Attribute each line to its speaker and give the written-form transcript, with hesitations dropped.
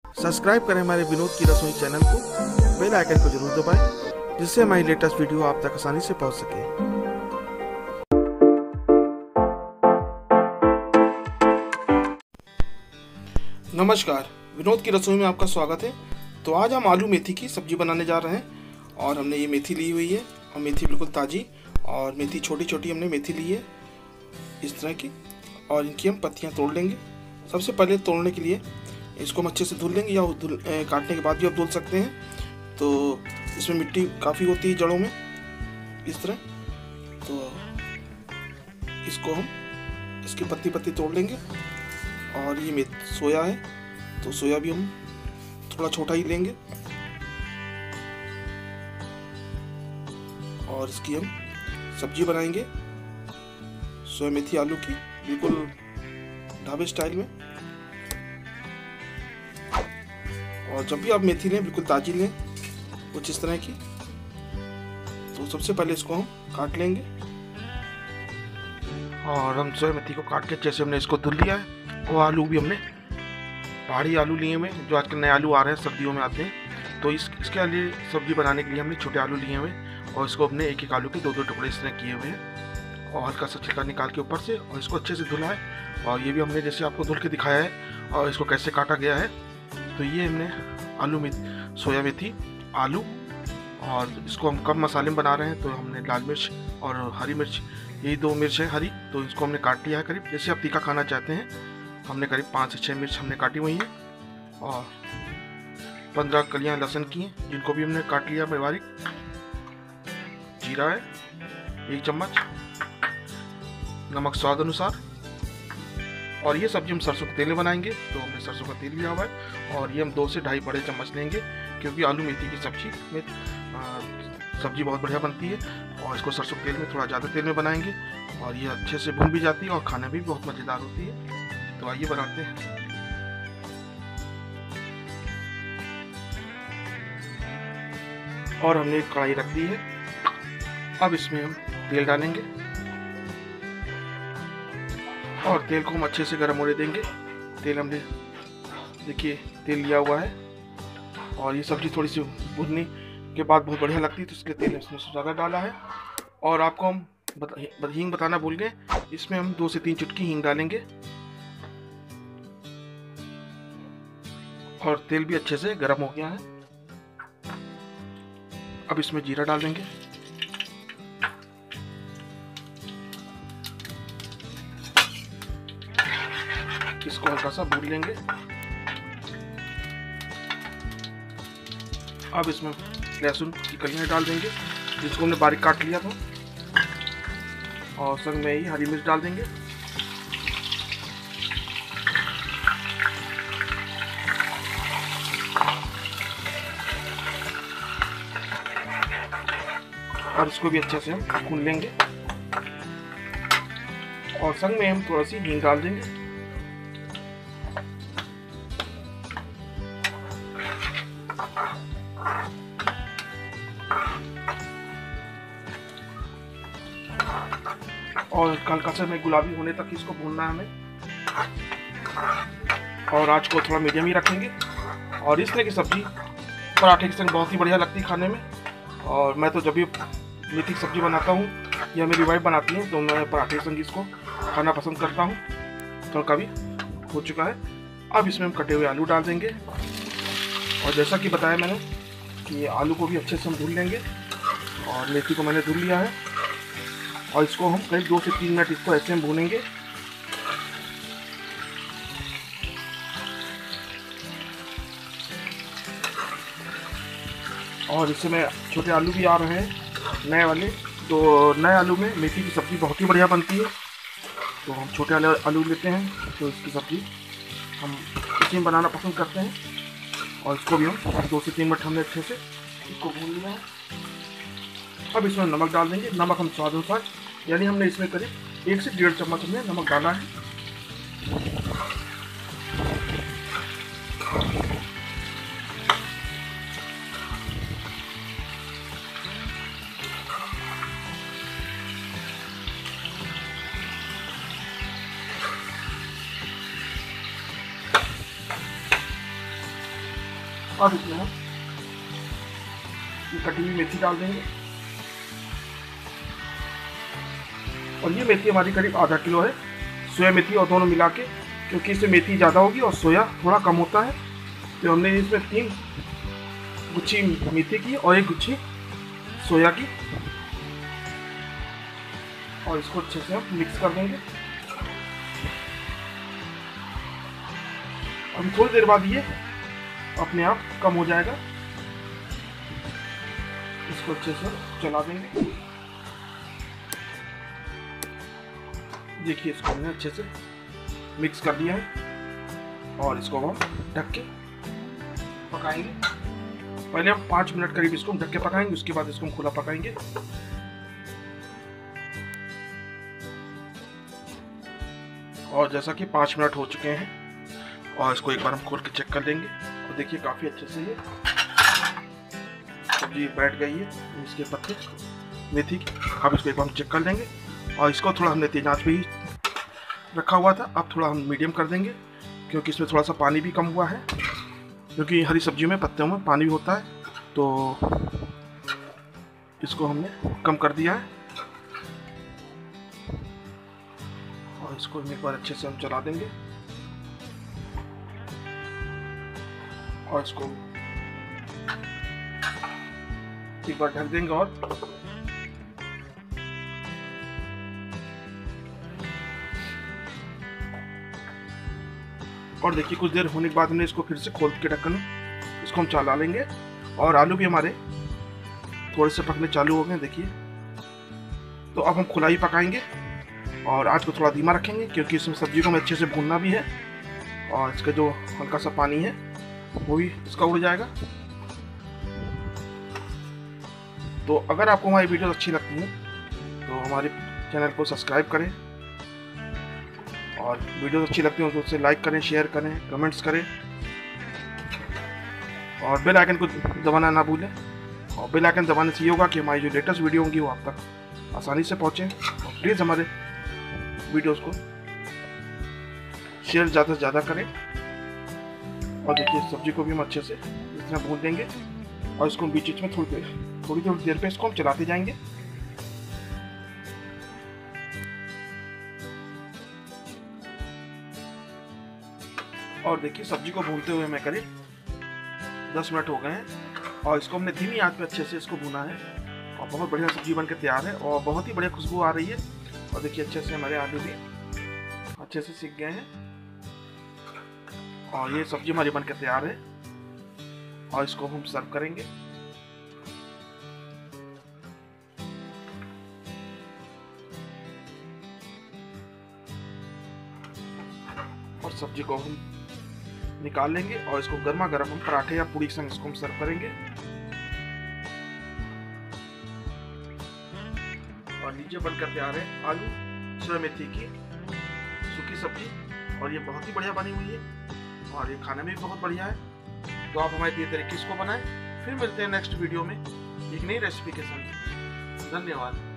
Speaker 1: Subscribe करें हमारे विनोद की रसोई चैनल को, बेल आइकन को जरूर दबाएं जिससे हमारी लेटेस्ट वीडियो आप तक आसानी से पहुंच सके। नमस्कार, विनोद की रसोई में आपका स्वागत है। तो आज हम आलू मेथी की सब्जी बनाने जा रहे हैं और हमने ये मेथी ली हुई है और मेथी बिल्कुल ताज़ी और मेथी छोटी छोटी हमने मेथी ली है इस तरह की, और इनकी हम पत्तियां तोड़ लेंगे। सबसे पहले तोड़ने के लिए इसको हम अच्छे से धुल लेंगे, या काटने के बाद भी आप धुल सकते हैं। तो इसमें मिट्टी काफ़ी होती है जड़ों में इस तरह, तो इसको हम इसकी पत्ती पत्ती तोड़ लेंगे। और ये सोया है तो सोया भी हम थोड़ा छोटा ही लेंगे और इसकी हम सब्जी बनाएंगे सोया मेथी आलू की, बिल्कुल ढाबे स्टाइल में। और जब भी आप मेथी लें बिल्कुल ताज़ी लें, कुछ इस तरह की। तो सबसे पहले इसको हम काट लेंगे और हम सोया मेथी को काट के जैसे हमने इसको धुल लिया है। वो आलू भी हमने पहाड़ी आलू लिए हुए, जो आजकल नए आलू आ रहे हैं, सर्दियों में आते हैं। तो इसके लिए सब्जी बनाने के लिए हमने छोटे आलू लिए हुए और इसको हमने एक एक आलू के दो दो टुकड़े इस तरह किए हुए हैं और हल्का सा छिलका निकाल के ऊपर से, और इसको अच्छे से धुला है। और ये भी हमने जैसे आपको धुल के दिखाया है और इसको कैसे काटा गया है। तो ये हमने आलू में सोया मेथी आलू, और इसको हम कम मसाले में बना रहे हैं तो हमने लाल मिर्च और हरी मिर्च, यही दो मिर्च है हरी, तो इसको हमने काट लिया है करीब जैसे आप तीखा खाना चाहते हैं। हमने करीब 5 से 6 मिर्च हमने काटी हुई हैं और 15 कलियां लहसुन की हैं जिनको भी हमने काट लिया बारीक। जीरा है 1 चम्मच, नमक स्वाद अनुसार। और ये सब्जी हम सरसों के तेल में बनाएंगे तो हमने सरसों का तेल लिया हुआ है और ये हम 2 से ढाई बड़े चम्मच लेंगे, क्योंकि आलू मेथी की सब्जी में सब्जी बहुत बढ़िया बनती है। और इसको सरसों के तेल में, थोड़ा ज़्यादा तेल में बनाएंगे और ये अच्छे से भुन भी जाती है और खाने में भी बहुत मज़ेदार होती है। तो आइए बनाते हैं। और हमने एक कढ़ाई रख दी है, अब इसमें हम तेल डालेंगे और तेल को हम अच्छे से गर्म होने देंगे। तेल हमने देखिए तेल लिया हुआ है और ये सब्जी थोड़ी सी भुनने के बाद बहुत बढ़िया लगती है, तो इसलिए तेल इसमें ज़्यादा डाला है। और आपको हम हींग बताना भूल गए, इसमें हम 2 से 3 चुटकी हींग डालेंगे और तेल भी अच्छे से गर्म हो गया है। अब इसमें जीरा डाल देंगे, इसको हल्का सा भून लेंगे। अब इसमें लहसुन की कलियां डाल देंगे जिसको हमने बारीक काट लिया था, और संग में ही हरी मिर्च डाल देंगे। और इसको भी अच्छे से हम भून लेंगे और संग में हम थोड़ा सी हींग डाल देंगे। और हल्का सा में गुलाबी होने तक इसको भूनना है हमें, और आँच को थोड़ा मीडियम ही रखेंगे। और इस तरह की सब्जी पराठे के संग बहुत ही बढ़िया लगती है खाने में। और मैं तो जब भी मेथी की सब्जी बनाता हूँ या मेरी वाइफ बनाती है तो मैं पराठे के संग इसको खाना पसंद करता हूँ। तड़का भी हो चुका है, अब इसमें हम कटे हुए आलू डाल देंगे। और जैसा कि बताया मैंने कि आलू को भी अच्छे से हम भून लेंगे और मेथी को मैंने धुल लिया है और इसको हम करीब 2 से 3 मिनट इसको ऐसे हम भूनेंगे। और इस समय छोटे आलू भी आ रहे हैं नए वाले, तो नए आलू में मेथी की सब्ज़ी बहुत ही बढ़िया बनती है। तो हम छोटे आलू लेते हैं, तो इसकी सब्ज़ी हम इसी में बनाना पसंद करते हैं। और इसको भी हम 2 से 3 मिनट हमने अच्छे से इसको भून लिया है। अब इसमें नमक डाल देंगे, नमक हम स्वाद अनुसार, यानी हमने इसमें करीब 1 से 1.5 चम्मच हमने नमक डाला है। अब इसमें हम ये कटी हुई मेथी डाल देंगे। और ये मेथी हमारी करीब आधा किलो है, सोया मेथी और दोनों मिला के, क्योंकि इसमें मेथी ज़्यादा होगी और सोया थोड़ा कम होता है। तो हमने इसमें 3 गुच्छी मेथी की और 1 गुच्छी सोया की, और इसको अच्छे से हम मिक्स कर देंगे। अभी थोड़ी देर बाद ये अपने आप कम हो जाएगा। इसको अच्छे से चला देंगे। देखिए इसको हमने अच्छे से मिक्स कर दिया है और इसको हम ढक के पकाएंगे। पहले हम 5 मिनट करीब इसको ढक के पकाएंगे, उसके बाद इसको हम खुला पकाएंगे। और जैसा कि 5 मिनट हो चुके हैं और इसको एक बार हम खोल के चेक कर लेंगे। और देखिए काफ़ी अच्छे से ये सब्जी बैठ गई है, इसके पत्ते मेथी की। अब इसको एक बार हम चेक कर लेंगे। और इसको थोड़ा हमने तेज आंच पे ही रखा हुआ था, अब थोड़ा हम मीडियम कर देंगे, क्योंकि इसमें थोड़ा सा पानी भी कम हुआ है, क्योंकि हरी सब्जियों में पत्तों में पानी भी होता है। तो इसको हमने कम कर दिया है और इसको एक बार अच्छे से हम चला देंगे और इसको एक बार ढक देंगे। और देखिए कुछ देर होने के बाद हमने इसको फिर से खोल के ढक्कन इसको हम चला लेंगे। और आलू भी हमारे थोड़े से पकने चालू हो गए, देखिए। तो अब हम खुला ही पकाएंगे और आँच को थोड़ा धीमा रखेंगे, क्योंकि इसमें सब्जी को हमें अच्छे से भूनना भी है और इसका जो हल्का सा पानी है वो भी इसका उड़ जाएगा। तो अगर आपको हमारी वीडियो अच्छी लगती है तो हमारे चैनल को सब्सक्राइब करें, और वीडियो अच्छी लगती है तो उसे लाइक करें, शेयर करें, कमेंट्स करें, और बेल आइकन को दबाना ना भूलें। और बेल आइकन दबाने से ये होगा कि हमारी जो लेटेस्ट वीडियो होंगी वो आप तक आसानी से पहुँचें। और प्लीज़ हमारे वीडियोस को शेयर ज़्यादा से ज़्यादा करें। और देखिए सब्जी को भी हम अच्छे से इस तरह भून देंगे और इसको बीच बीच में थोड़ी देर पे इसको हम चलाते जाएंगे। और देखिए सब्जी को भूनते हुए मैं करीब 10 मिनट हो गए हैं और इसको हमने धीमी आंच पे अच्छे से इसको भुना है और बहुत बढ़िया सब्जी बनकर तैयार है और बहुत ही बढ़िया खुशबू आ रही है। और देखिए अच्छे से हमारे आलू भी अच्छे से सीख गए हैं और ये सब्जी हमारी बनकर तैयार है और इसको हम सर्व करेंगे। और सब्जी को हम निकाल लेंगे और इसको गर्मा गर्म हम पराठे या पूरी के संग इसको हम सर्व करेंगे। और नीचे बनकर तैयार है आलू सोया मेथी की सूखी सब्जी और ये बहुत ही बढ़िया बनी हुई है और ये खाने में भी बहुत बढ़िया है। तो आप हमारे दिए तरीके इसको बनाएं। फिर मिलते हैं नेक्स्ट वीडियो में एक नई रेसिपी के साथ। धन्यवाद।